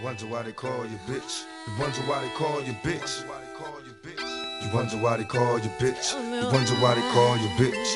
wonder why they call you bitch. You wonder why they call you bitch. You wonder why they call you bitch. You wonder why they call you bitch.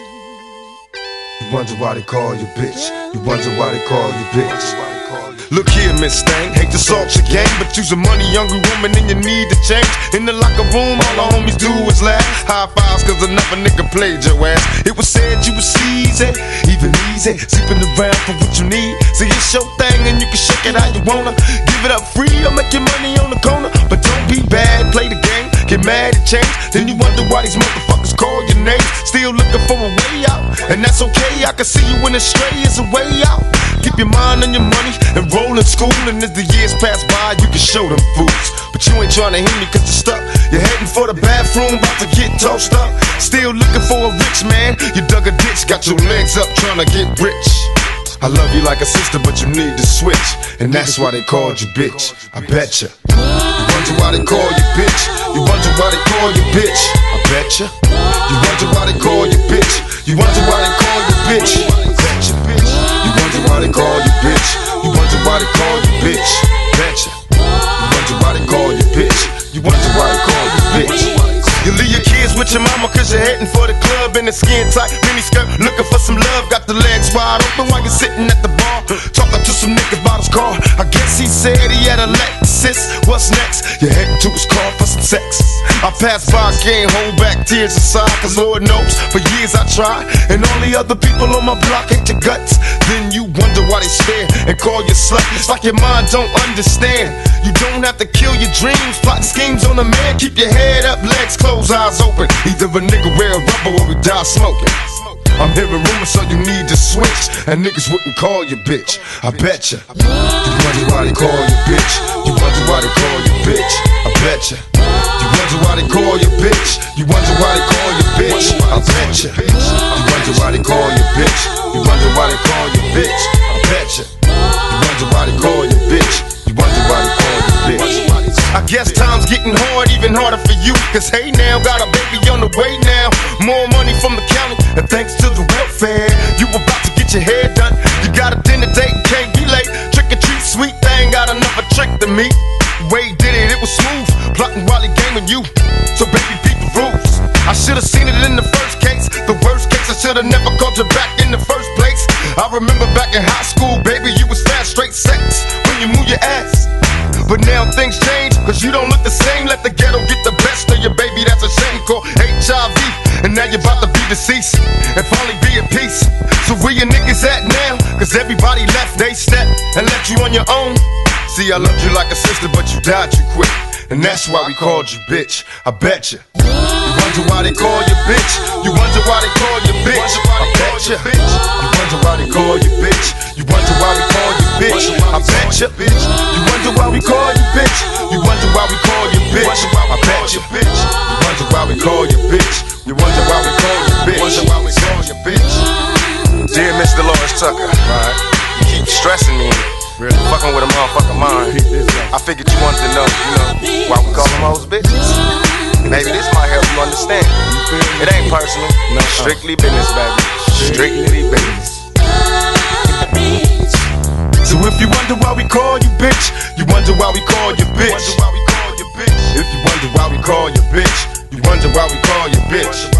You wonder why they call you bitch. You wonder why they call you bitch. Look here, Miss Thang, hate to salt your game, but you's a money-hungry woman and you need to change. In the locker room, all the homies do is laugh. High fives cause another nigga played your ass. It was said you was easy, even easy, sleeping around for what you need. See, it's your thing and you can shake it how you wanna. Give it up free or make your money on the corner. But don't be bad, play the game, get mad and change. Then you wonder why these motherfuckers call your name. Still looking for a way out, and that's okay. I can see you when it's stray is a way out. Keep your mind on your money and roll in school, and as the years pass by, you can show them fools. But you ain't trying to hear me cause you're stuck. You're heading for the bathroom, about to get tossed up. Still looking for a rich man. You dug a ditch, got your legs up trying to get rich. I love you like a sister, but you need to switch, and that's why they called you bitch. I betcha. You wonder why they call you bitch. You wonder why they call you bitch. I betcha. You wonder why they call you bitch. You wonder why they call you bitch. I betcha. You wonder why they call you bitch. You wonder why they call you bitch. Betcha. You wonder why they call you bitch. You wonder why they call you bitch. You leave your kids with your mama cause you're heading for the club in a skin tight mini skirt, looking for some love, got the legs wide open while you're sitting at the bar, talking to some nigga about his car. I guess he said he had a Lexus. What's next? You're heading to his car for some sex. I pass by, can't hold back tears inside, cause Lord knows for years I tried, and all the other people on my block hate your guts. Then you wonder why they stare and call you slut. It's like your mind don't understand. You don't have to kill your dreams, plot schemes on a man. Keep your head up, legs closed, eyes open. Either a nigga wear a rubber or we die smoking. I'm hearing rumors, so you need to switch, and niggas wouldn't call you bitch. I betcha. You wonder why they call you bitch. You wonder why they call you bitch. I betcha. You wonder why they call you bitch. You wonder why they call you bitch. I betcha. You wonder why they call you bitch. You wonder why they call you bitch. I betcha. You wonder why they call you bitch. You wonder why they call you bitch. I guess time's getting hard, even harder for you, cause hey now, got a baby on the way now. More money from the county, and thanks to the welfare, you about to get your hair done. You got a dinner date, can't be late. Trick or treat, sweet thing, got another trick to me. Way did it, it was smooth, plotting while he gaming you. So baby, beat the rules. I should've seen it in the first case. The worst case, I should've never called you back in the first place. I remember back in high school, baby, you was fast, straight sex when you move your ass. But now things change, cause you don't look the same. Let the ghetto get the best of your baby, that's a shame called HIV. And now you're about to be deceased and finally be at peace. So where your niggas at now? Cause everybody left they step and left you on your own. See, I loved you like a sister, but you died too quick, and that's why we called you bitch. I betcha. You wonder why they call you bitch. You wonder why they call you bitch. I betcha. You wonder why they call you bitch. You wonder why we call you bitch. I betcha. You wonder why we call you bitch. You wonder why we call you bitch. I betcha. You wonder why we call you bitch. You wonder why we call you bitch. Wonder why we call you bitch. Dear Miss Dolores Tucker, you keep stressing me, really fucking with a motherfucking mind. I figured you wanted to know, why we call them hoes bitches. Maybe this might help you understand. It ain't personal, strictly business, baby. Strictly business. So if you wonder why we call you bitch, you wonder why we call you bitch. If you wonder why we call you bitch, you wonder why we call you bitch.